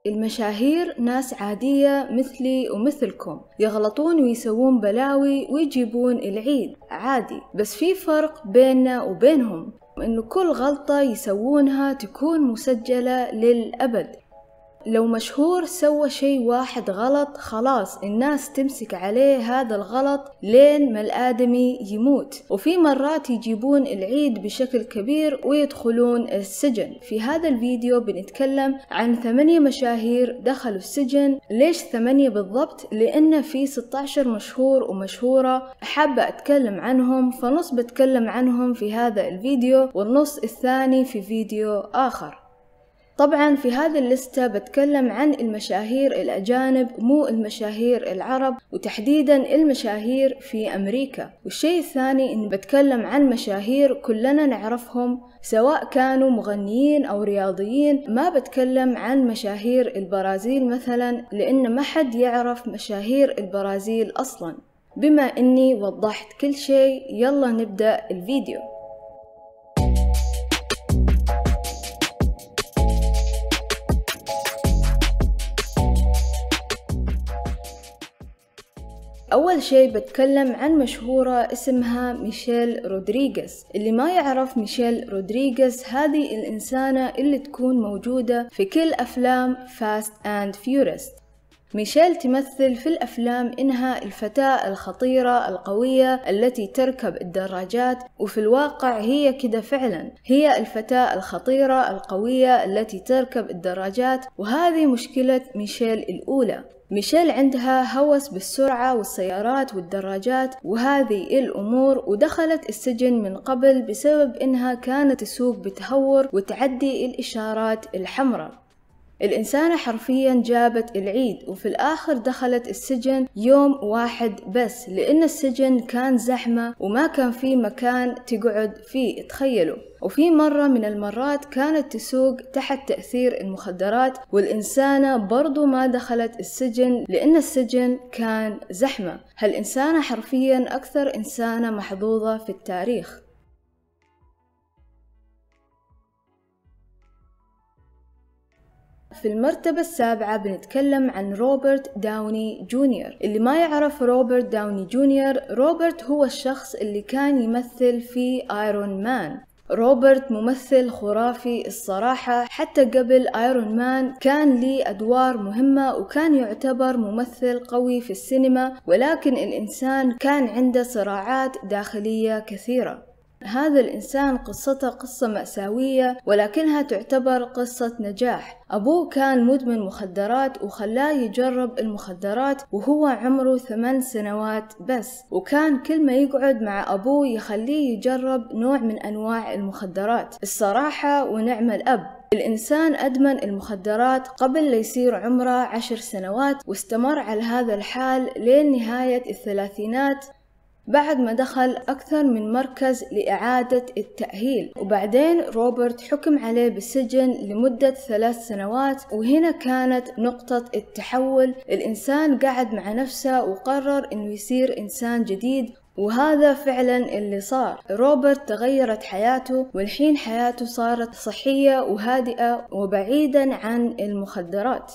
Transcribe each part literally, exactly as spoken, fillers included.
المشاهير ناس عادية مثلي ومثلكم، يغلطون ويسوون بلاوي ويجيبون العيد عادي، بس في فرق بيننا وبينهم إنه كل غلطة يسوونها تكون مسجلة للأبد. لو مشهور سوى شيء واحد غلط خلاص الناس تمسك عليه هذا الغلط لين ما الآدمي يموت، وفي مرات يجيبون العيد بشكل كبير ويدخلون السجن. في هذا الفيديو بنتكلم عن ثمانية مشاهير دخلوا السجن. ليش ثمانية بالضبط؟ لأن في ستة عشر مشهور ومشهورة حابة أتكلم عنهم، فنص بتكلم عنهم في هذا الفيديو والنص الثاني في فيديو آخر. طبعا في هذه الليستة بتكلم عن المشاهير الأجانب مو المشاهير العرب، وتحديدا المشاهير في أمريكا. والشيء الثاني إن بتكلم عن مشاهير كلنا نعرفهم سواء كانوا مغنيين أو رياضيين. ما بتكلم عن مشاهير البرازيل مثلا لأن ما حد يعرف مشاهير البرازيل أصلا. بما إني وضحت كل شيء يلا نبدأ الفيديو. أول شيء بتكلم عن مشهورة اسمها ميشيل رودريغيز. اللي ما يعرف ميشيل رودريغيز هذه الإنسانة اللي تكون موجودة في كل أفلام فاست أند فيوريوس. ميشيل تمثل في الأفلام إنها الفتاة الخطيرة القوية التي تركب الدراجات، وفي الواقع هي كده فعلا، هي الفتاة الخطيرة القوية التي تركب الدراجات. وهذه مشكلة ميشيل الأولى. ميشيل عندها هوس بالسرعة والسيارات والدراجات وهذه الأمور، ودخلت السجن من قبل بسبب إنها كانت تسوق بتهور وتعدي الإشارات الحمراء. الإنسانة حرفيا جابت العيد، وفي الآخر دخلت السجن يوم واحد بس لأن السجن كان زحمة وما كان فيه مكان تقعد فيه، تخيلوا. وفي مرة من المرات كانت تسوق تحت تأثير المخدرات، والإنسانة برضو ما دخلت السجن لأن السجن كان زحمة. هالإنسانة حرفيا أكثر إنسانة محظوظة في التاريخ. في المرتبة السابعة بنتكلم عن روبرت داوني جونيور. اللي ما يعرف روبرت داوني جونيور، روبرت هو الشخص اللي كان يمثل في ايرون مان. روبرت ممثل خرافي الصراحة، حتى قبل ايرون مان كان ليه أدوار مهمة وكان يعتبر ممثل قوي في السينما، ولكن الإنسان كان عنده صراعات داخلية كثيرة. هذا الإنسان قصته قصة مأساوية ولكنها تعتبر قصة نجاح. أبوه كان مدمن مخدرات وخلاه يجرب المخدرات وهو عمره ثمان سنوات بس، وكان كل ما يقعد مع أبوه يخليه يجرب نوع من أنواع المخدرات. الصراحة ونعم الأب، الإنسان أدمن المخدرات قبل ليصير عمره عشر سنوات، واستمر على هذا الحال لين نهاية الثلاثينات بعد ما دخل أكثر من مركز لإعادة التأهيل. وبعدين روبرت حكم عليه بالسجن لمدة ثلاث سنوات، وهنا كانت نقطة التحول. الإنسان قعد مع نفسه وقرر إنه يصير إنسان جديد، وهذا فعلا اللي صار. روبرت تغيرت حياته، والحين حياته صارت صحية وهادئة وبعيدا عن المخدرات.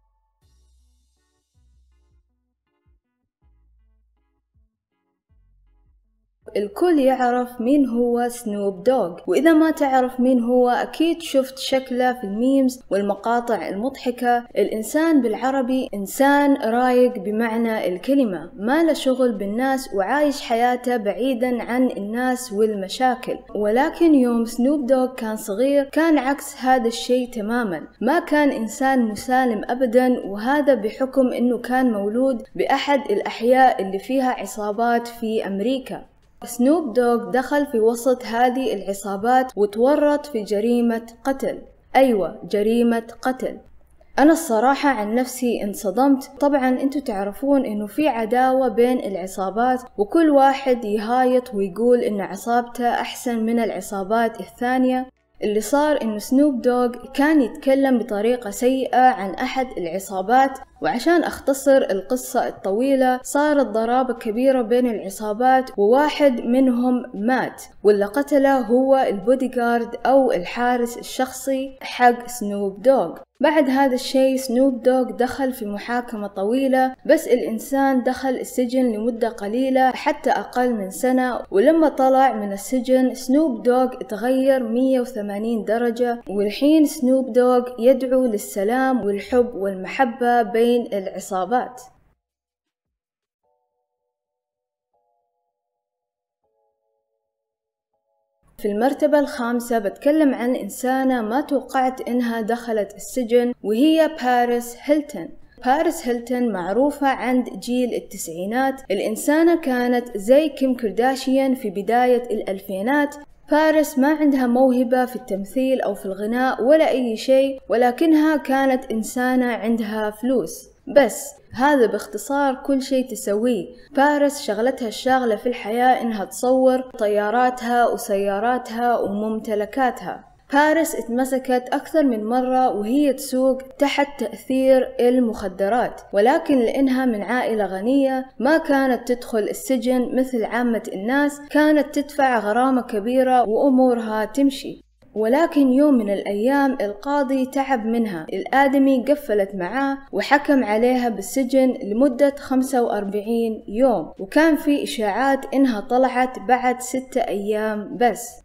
الكل يعرف مين هو سنوب دوغ، وإذا ما تعرف مين هو أكيد شفت شكله في الميمز والمقاطع المضحكة. الإنسان بالعربي إنسان رايق بمعنى الكلمة، ما له شغل بالناس وعايش حياته بعيدا عن الناس والمشاكل. ولكن يوم سنوب دوغ كان صغير كان عكس هذا الشيء تماما، ما كان إنسان مسالم أبدا، وهذا بحكم إنه كان مولود بأحد الأحياء اللي فيها عصابات في أمريكا. سنوب دوغ دخل في وسط هذه العصابات وتورط في جريمة قتل. أيوة، جريمة قتل. أنا الصراحة عن نفسي انصدمت. طبعا انتو تعرفون انه في عداوة بين العصابات، وكل واحد يهايط ويقول ان عصابته أحسن من العصابات الثانية. اللي صار انه سنوب دوغ كان يتكلم بطريقة سيئة عن أحد العصابات، وعشان أختصر القصة الطويلة، صارت ضرابة كبيرة بين العصابات وواحد منهم مات، واللي قتله هو البوديغارد أو الحارس الشخصي حق سنوب دوغ. بعد هذا الشيء سنوب دوغ دخل في محاكمة طويلة، بس الإنسان دخل السجن لمدة قليلة حتى أقل من سنة، ولما طلع من السجن سنوب دوغ تغير مية وثمانين درجة، والحين سنوب دوغ يدعو للسلام والحب والمحبة بين العصابات. في المرتبة الخامسة بتكلم عن إنسانة ما توقعت إنها دخلت السجن، وهي باريس هيلتون. باريس هيلتون معروفة عند جيل التسعينات، الإنسانة كانت زي كيم كارداشيان في بداية الألفينات. باريس ما عندها موهبة في التمثيل أو في الغناء ولا أي شيء، ولكنها كانت إنسانة عندها فلوس. بس هذا باختصار كل شيء تسويه. باريس شغلتها الشاغلة في الحياة إنها تصور طياراتها وسياراتها وممتلكاتها. باريس اتمسكت أكثر من مرة وهي تسوق تحت تأثير المخدرات، ولكن لأنها من عائلة غنية ما كانت تدخل السجن مثل عامة الناس، كانت تدفع غرامة كبيرة وأمورها تمشي. ولكن يوم من الأيام القاضي تعب منها، الآدمي قفلت معاه وحكم عليها بالسجن لمدة خمسة وأربعين يوم، وكان في إشاعات إنها طلعت بعد ستة أيام بس.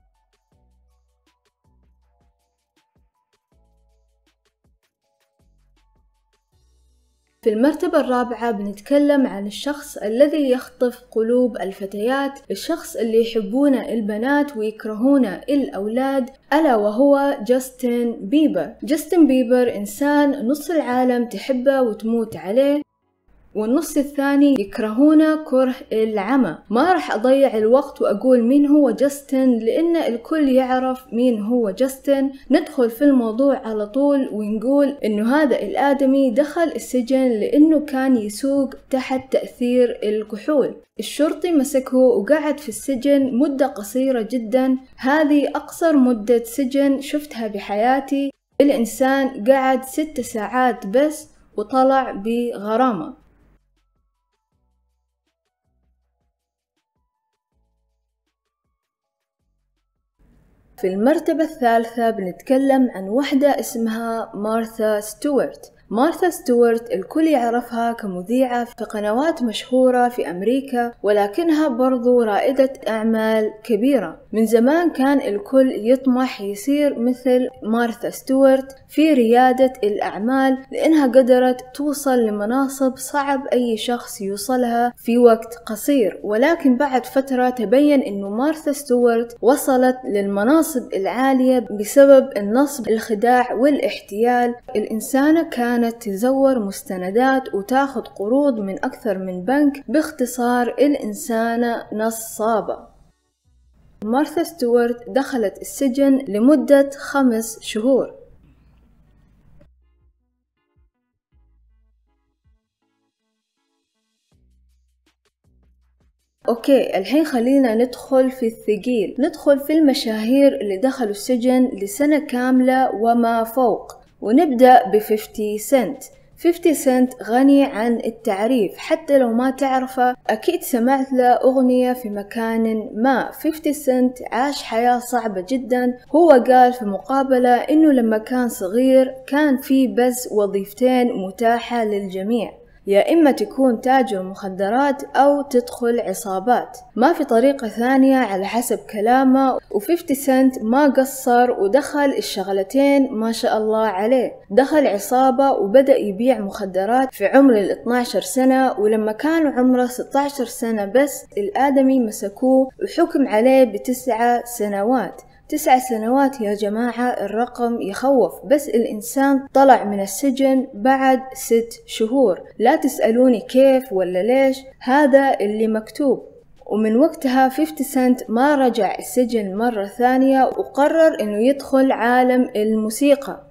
في المرتبة الرابعة بنتكلم عن الشخص الذي يخطف قلوب الفتيات، الشخص اللي يحبونه البنات ويكرهونه الأولاد، ألا وهو جاستن بيبر. جاستن بيبر إنسان نص العالم تحبه وتموت عليه، والنص الثاني يكرهونه كره العمى. ما راح أضيع الوقت وأقول مين هو جاستن لأن الكل يعرف مين هو جاستن. ندخل في الموضوع على طول ونقول إنه هذا الآدمي دخل السجن لأنه كان يسوق تحت تأثير الكحول. الشرطي مسكه وقعد في السجن مدة قصيرة جدا، هذه أقصر مدة سجن شفتها بحياتي. الإنسان قعد ست ساعات بس وطلع بغرامة. في المرتبة الثالثة بنتكلم عن واحدة اسمها مارثا ستوارت. مارثا ستوارت الكل يعرفها كمذيعة في قنوات مشهورة في أمريكا، ولكنها برضو رائدة أعمال كبيرة. من زمان كان الكل يطمح يصير مثل مارثا ستوارت في ريادة الأعمال، لأنها قدرت توصل لمناصب صعب أي شخص يوصلها في وقت قصير. ولكن بعد فترة تبين أنه مارثا ستوارت وصلت للمناصب العالية بسبب النصب، الخداع والاحتيال. الإنسانة كانت تزور مستندات وتاخذ قروض من أكثر من بنك، باختصار الإنسانة نصابة. مارثا ستوارت دخلت السجن لمدة خمس شهور. أوكي، الحين خلينا ندخل في الثقيل، ندخل في المشاهير اللي دخلوا السجن لسنة كاملة وما فوق، ونبدأ بفيفتي سنت. فيفتي سنت غني عن التعريف، حتى لو ما تعرفه أكيد سمعت له أغنية في مكان ما. فيفتي سنت عاش حياة صعبة جدا. هو قال في مقابلة إنه لما كان صغير كان في بس وظيفتين متاحة للجميع، يا إما تكون تاجر مخدرات أو تدخل عصابات، ما في طريقة ثانية على حسب كلامه. وفيفتي سنت ما قصر ودخل الشغلتين ما شاء الله عليه. دخل عصابة وبدأ يبيع مخدرات في عمر ال اثني عشر سنة، ولما كان عمره ستة عشر سنة بس الآدمي مسكوه وحكم عليه بتسعة سنوات. تسع سنوات يا جماعة الرقم يخوف، بس الإنسان طلع من السجن بعد ست شهور. لا تسألوني كيف ولا ليش، هذا اللي مكتوب. ومن وقتها فيفتي سنت ما رجع السجن مرة ثانية، وقرر إنه يدخل عالم الموسيقى.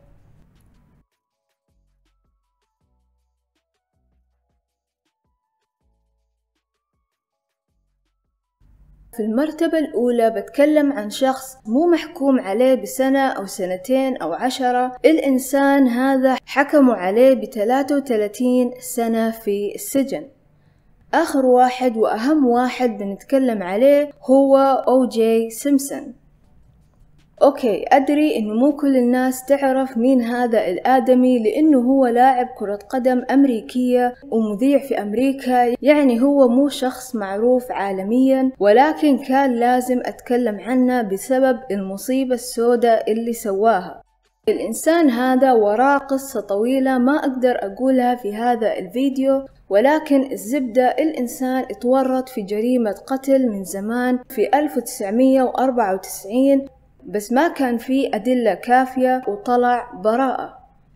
في في المرتبة الأولى بتكلم عن شخص مو محكوم عليه بسنة أو سنتين أو عشرة. الإنسان هذا حكموا عليه بثلاثة وثلاثين سنة في السجن. آخر واحد وأهم واحد بنتكلم عليه هو أو جي سيمبسون. أوكي، أدري إنه مو كل الناس تعرف مين هذا الآدمي، لأنه هو لاعب كرة قدم أمريكية ومذيع في أمريكا، يعني هو مو شخص معروف عالميا، ولكن كان لازم أتكلم عنه بسبب المصيبة السوداء اللي سواها. الإنسان هذا وراه قصة طويلة ما أقدر أقولها في هذا الفيديو، ولكن الزبدة الإنسان اتورط في جريمة قتل من زمان في ألف وتسعمية وأربعة وتسعين، بس ما كان فيه أدلة كافية وطلع براءة.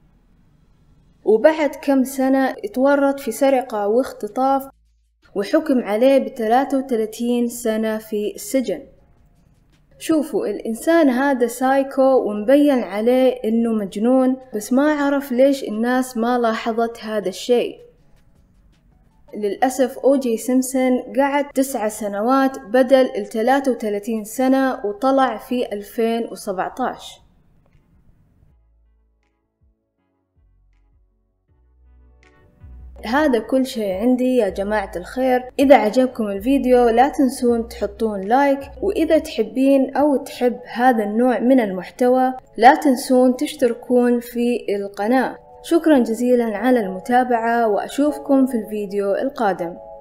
وبعد كم سنة اتورط في سرقة واختطاف وحكم عليه بثلاثة وثلاثين سنة في السجن. شوفوا، الإنسان هذا سايكو ومبين عليه إنه مجنون، بس ما عرف ليش الناس ما لاحظت هذا الشيء. للأسف أو جي سيمبسون قعد تسع سنوات بدل الثلاثة وثلاثين سنة وطلع في ألفين وسبعة عشر. هذا كل شيء عندي يا جماعة الخير. إذا عجبكم الفيديو لا تنسون تحطون لايك، وإذا تحبين أو تحب هذا النوع من المحتوى لا تنسون تشتركون في القناة. شكرا جزيلا على المتابعة، وأشوفكم في الفيديو القادم.